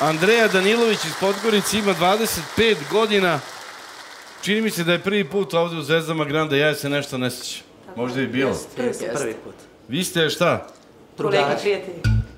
Andreja Danilović iz Podgorice ima 25 godina. Čini mi se da je prvi put ovdje u Zvezdama Granda, ja se nešto ne sjećam. Možda je bilo. Prvi put. Vi ste šta? Kolegi prijatelji.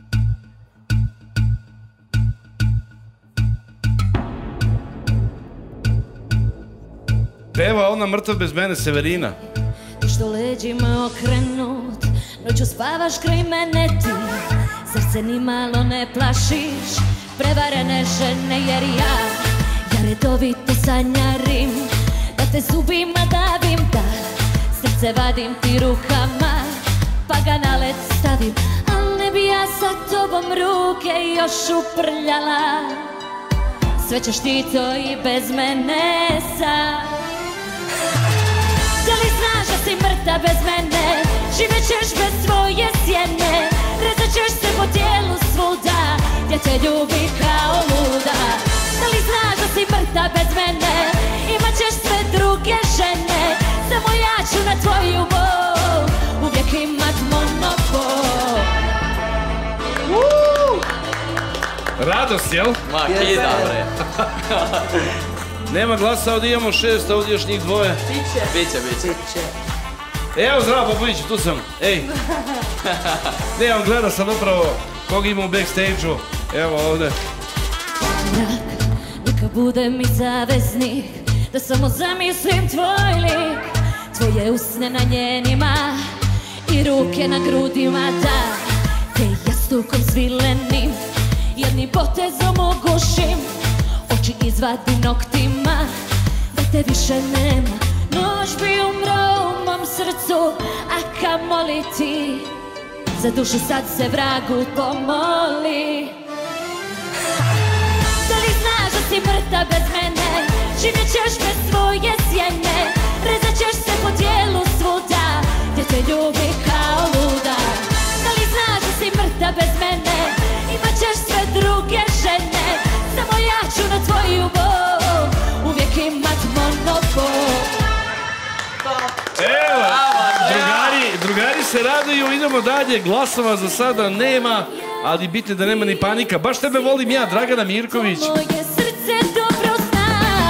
Peva ona Mrtav bez mene, Severina. Ti što leđima okrenut, noću spavaš kraj mene ti, srce ni malo ne plašiš, prevarene žene jer ja redovito sanjarim, da te zubima davim, da srce vadim ti rukama, pa ga na led stavim, al ne bi ja sa tobom ruke još uprljala, sve ćeš ti to i bez mene sad. Da li znaš da si mrtav bez mene, živjet ćeš bez svoje sjene, rezat ćeš se po tijelu svuda, gdje te ljubi kao luda. Da li znaš da si mrtav bez mene, imat ćeš sve druge žene, samo ja ću na tvoju bol uvijek imat monopol. Radost, jel? Ma, kida, bre. Nema glasa, ovdje imamo 6, ovdje još njih dvoje. Biće. Evo, zdravo Popović, tu sam. Ej. Ne, on gleda sad upravo kog ima u backstage-u. Evo ovdje. Mrak, neka bude mi zaveznik, da samo zamislim tvoj lik, tvoje usne na njenima i ruke na grudima, da te jastukom svilenim jednim potezom ugušim, oči izvadim noktima, da te više nema. Noć bi umro u mom srcu, a kamoli ti, za dušu sad se vragu pomoli. Da li znaš da si mrtav bez mene, živjet ćeš bez svoje sjene, rezat ćeš se po tijelu svuda, gdje te ljubi kao luda. Da li znaš da si mrtav bez mene, imat ćeš sve druge žene, samo ja ću na tvoju bol uvijek imat monopol. Evo, drugari se raduju, idemo dalje, glasova za sada nema, ali bitno da nema ni panika. Baš tebe volim ja, Dragana Mirković. Moje srce dobro zna.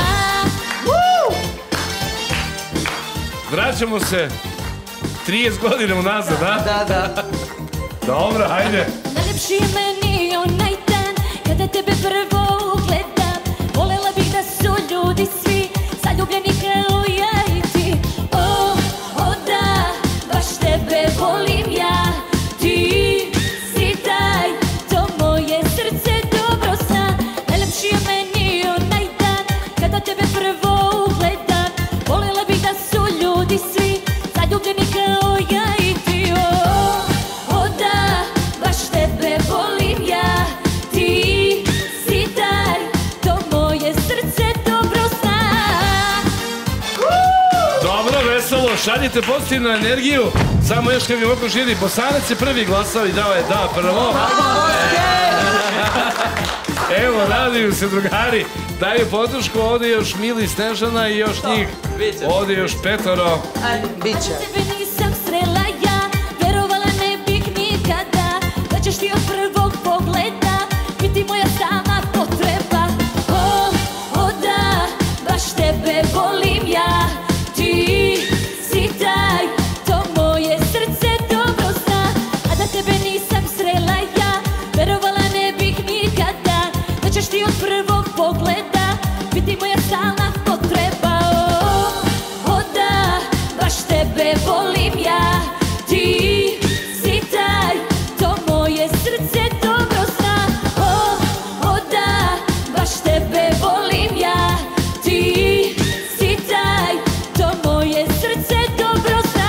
Vraćamo se 30 godina unazad, da? Da. Dobro, hajde. Najljepši je meni onaj dan kada tebe prvo ugledam, volela bih da su ljudi svi zaljubljeni kao ja i ti. O da, baš tebe volim ja, ti si taj, to moje srce dobro zna. Najljepši je meni onaj dan kada tebe prvo ugledam, volela bih da su ljudi svi zaljubljeni kao ja i ti. O da, baš tebe volim ja, ti si taj, to moje srce dobro zna. Dobro, veselo, šaljite pozitivnu energiju. Samo još kad mi oko žiri, Bosanac je prvi glasao i dao je da prvo. Evo, raduju se drugari, daju podršku, ovdje još Mili, Snežana i još njih. Ovdje još 5. Biće. Tebe nisam srela ja, verovala ne bih nikada, da ćeš ti od prvog pogleda biti moja sama potreba. O da, baš tebe volim ja, ti si taj, to moje srce dobro zna. A da tebe nisam srela ja, verovala ne bih nikada, da ćeš ti od prvog pogleda biti moja stalna potreba. O da, baš tebe volim ja, ti si taj, to moje srce dobro zna. O da, baš tebe volim ja, ti si taj, to moje srce dobro zna.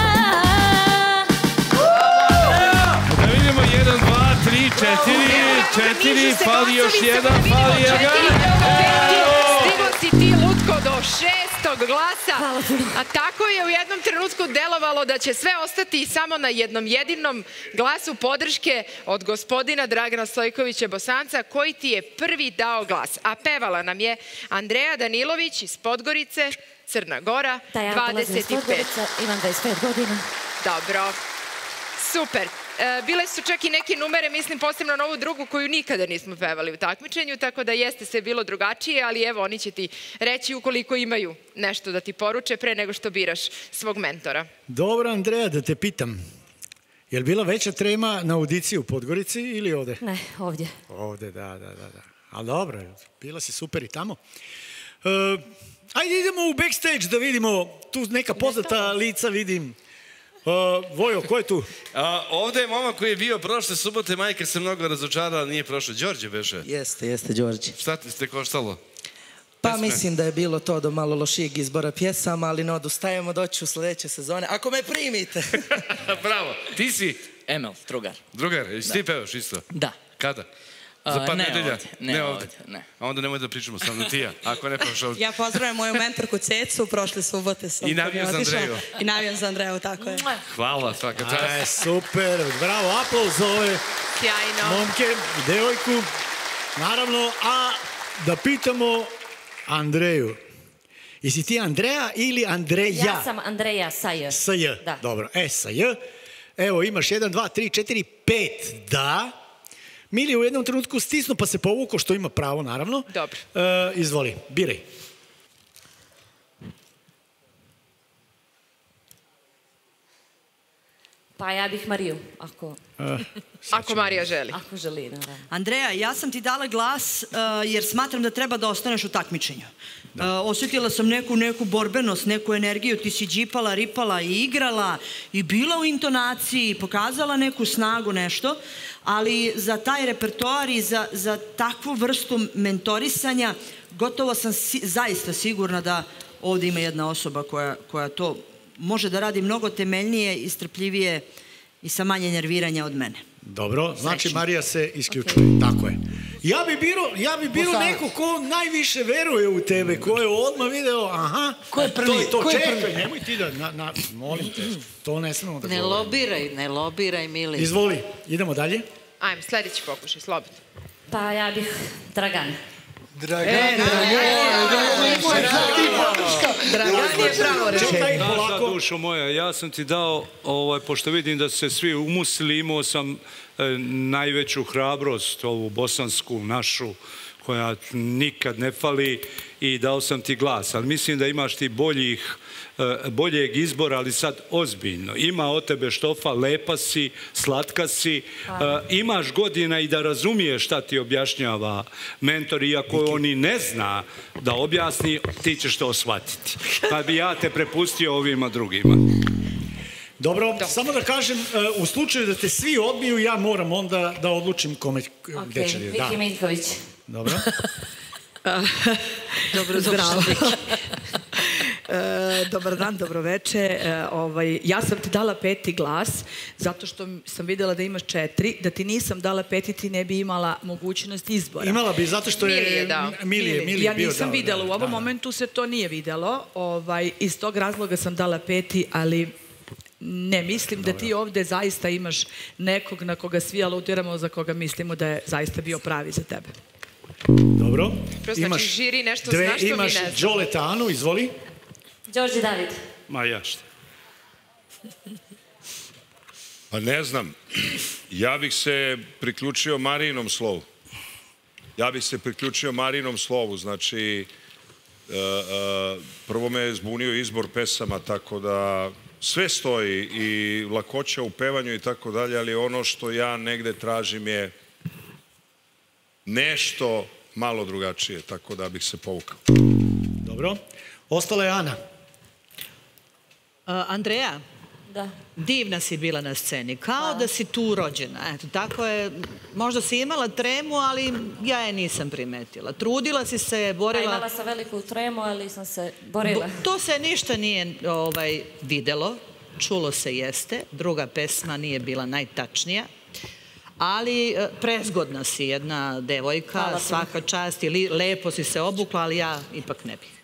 Da vidimo 1, 2, 3, 4, fali još jedan, fali jedan. Stigo si ti, Lutko, do 6. glasa, a tako je u jednom trenutku delovalo da će sve ostati samo na jednom jedinom glasu podrške od gospodina Dragana Stojkovića Bosanca, koji ti je prvi dao glas. A pevala nam je Andreja Danilović iz Podgorice, Crna Gora, 25. Imam 25 godina. Dobro, super. bile su čak i neke numere, mislim posebno na ovu drugu koju nikada nismo pevali u takmičenju, tako da jeste sve bilo drugačije, ali evo oni će ti reći ukoliko imaju nešto da ti poruče pre nego što biraš svog mentora. Dobro, Andreja, da te pitam, je li bila veća trema na audiciji u Podgorici ili ovde? Ne, ovdje. Ovde, da. Ali dobro, bila si super i tamo. Ajde idemo u backstage da vidimo, tu neka poznata lica vidim. Vojo, ko je tu? Ovde je momak koji je bio prošle subote, majka se mnogo razočarala, nije prošao. Đorđe beše. Jeste, Đorđe. Šta ti ste koštalo? Pa mislim da je bilo to do malo lošijeg izbora pjesama, ali ne odustajemo, doći u sledeće sezone. Ako me primite! Bravo. Ti si? Emel, drugar. Drugar, jesi ti pevaš isto? Da. Kada? Za par nedelja? Ne ovdje. A onda nemoj da pričamo sa mnom ti ja, ako ne prošao. Ja pozdravljam moju mentorku Cecu, prošle subote sam. I navijam za Andreju. I navijam za Andreju, tako je. Hvala, svaka čast. Super, bravo, aplauz za ove momke i devojku. Naravno, a da pitamo Andreju. Jesi ti Andreja ili Andreja? Ja sam Andreja sa J. Sa J, dobro. Sa J. Evo, imaš 1, 2, 3, 4, 5 da. Mili u jednom trenutku stisnu pa se povuko, što ima pravo, naravno. Dobro. Izvoli, biraj. Pa ja bih Mariju, ako Marija želi. Ako želi, naravno. Andreja, ja sam ti dala glas jer smatram da treba da ostaneš u takmičenju. Osjetila sam neku borbenost, neku energiju, ti si džipala, ripala i igrala i bila u intonaciji, pokazala neku snagu, nešto, ali za taj repertoar i za takvu vrstu mentorisanja gotovo sam zaista sigurna da ovdje ima jedna osoba koja to može da radi mnogo temeljnije, istrpljivije i sa manje nerviranja od mene. Dobro, znači Marija se isključuje, tako je. Ja bi bilo neko ko najviše veruje u tebe, ko je odmah video, aha, ko je prvi? Čekaj, nemoj ti da, molim te, to ne smemo da govorimo. Ne lobiraj, Mili. Izvoli, idemo dalje. Ajmo, sledeći pokušaj, slobodno. Pa ja bih Dragan. Dragan je pravo rečenje. Naša dušo moja, ja sam ti dao, pošto vidim da se svi umusili, imao sam najveću hrabrost, ovu bosansku našu, koja nikad ne fali, i dao sam ti glas. Ali mislim da imaš ti boljeg izbora, ali sad ozbiljno. Ima od tebe štofa, lepa si, slatka si, imaš godina i da razumiješ šta ti objašnjava mentor, iako on i ne zna da objasni, ti ćeš to shvatiti. Pa bi ja te prepustio ovima drugima. Dobro, samo da kažem, u slučaju da te svi odbiju, ja moram onda da odlučim kome gde će. Viki Miljković. Dobro. Dobro, zdravo. Dobar dan, dobro veče. Ja sam ti dala 5. glas, zato što sam videla da imaš 4. Da ti nisam dala 5. ti ne bi imala mogućnost izbora. Imala bi, zato što je Milije bio dao. Ja nisam videla, u ovom momentu se to nije videlo. Iz tog razloga sam dala 5. ali ne, mislim da ti ovde zaista imaš nekog na koga svi aludiramo, za koga mislimo da je zaista bio pravi za tebe. Dobro. Znači, žiri nešto zna što mi ne znam. Imaš Đoleta Anu, izvoli. Đorđe David. Ma ja šta? Pa ne znam. Ja bih se priključio Marijinom slovu. Znači, prvo me je zbunio izbor pesama, tako da sve stoji i lakoća u pevanju i tako dalje, ali ono što ja negde tražim je nešto malo drugačije, tako da bih se povukao. Dobro. Ostala je Ana. Andreja, Da. divna si bila na sceni, kao da si tu rođena. Eto, tako je, možda si imala tremu, ali ja je nisam primetila. Trudila si se, borila... Imala sam veliku tremu, ali sam se borila. To se ništa nije videlo, čulo se jeste, druga pesma nije bila najtačnija, ali prezgodna si jedna devojka, svaka čast, i lepo si se obukla, ali ja ipak ne bih.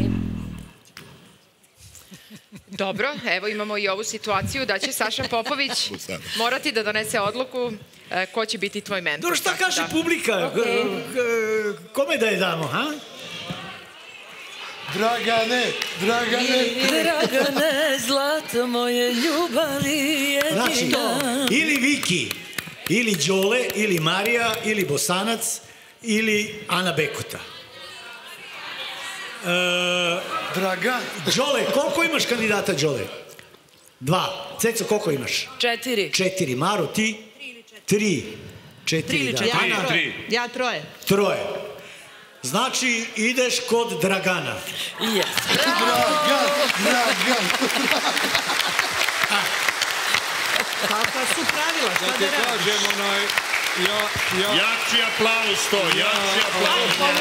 Dobro, evo imamo i ovu situaciju da će Saša Popović morati da donese odluku ko će biti tvoj mentor. Dobro, šta kaže publika? Kome da je damo, ha? Dragane, Dragane. Dragane, zlato moje ljubavi Znači, jedina. ili Viki, ili Đole, ili Marija, ili Bosanac, ili Ana Bekota. Dragan. Đole, koliko imaš kandidata, Đole? 2. Ceco, koliko imaš? 4. 4. Maro, ti? 3. 4, da. Ana? 3. Ja 3. 3. Znači, ideš kod Dragana. Yes. Dragan. Kakva su pravila, šta da ti radiš? kažem, Jači aplauz to, jači aplauz.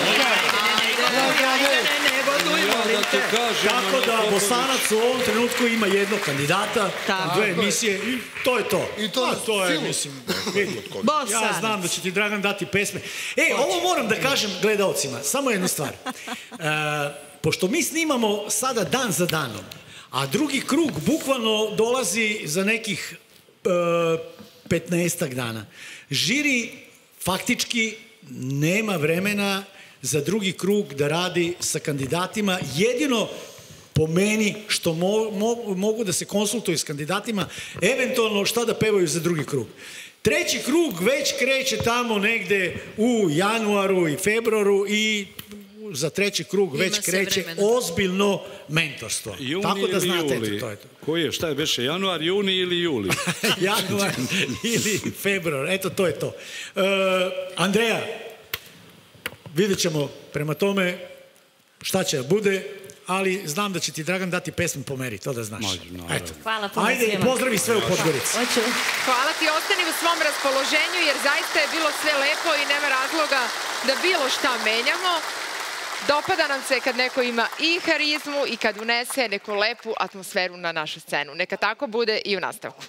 Ne goduj, molim te. Tako da Bosanac u ovom trenutku ima jednog kandidata, u 2 emisije i to je to. I to na to je, silu. mislim, vidi. Bosanac. Ja znam da će ti Dragan dati pesme. Ovo moram da kažem gledaocima, samo jednu stvar. Pošto mi snimamo sada dan za danom, a drugi krug bukvalno dolazi za nekih 15 dana. Žiri faktički nema vremena za drugi krug da radi sa kandidatima. Jedino po meni što mogu da se konsultuju s kandidatima, eventualno šta da pevaju za drugi krug. Treći krug već kreće tamo negde u januaru i februaru i za treći krug već kreće ozbiljno mentorstvo. Tako da znate, eto, to je to. Koji je, šta je beše, januar, juni ili juli? Januar ili februar, eto, to je to. Andreja, vidjet ćemo prema tome šta će da bude, ali znam da će ti Dragan dati pesmu po meri, to da znaš. Eto. Hvala puno Ajde, svima. pozdravi sve u Podgorici. Hvala ti, ostani u svom raspoloženju, jer zaista je bilo sve lepo i nema razloga da bilo šta menjamo. Dopada nam se kad neko ima i harizmu i kad unese neku lepu atmosferu na našu scenu. Neka tako bude i u nastavku.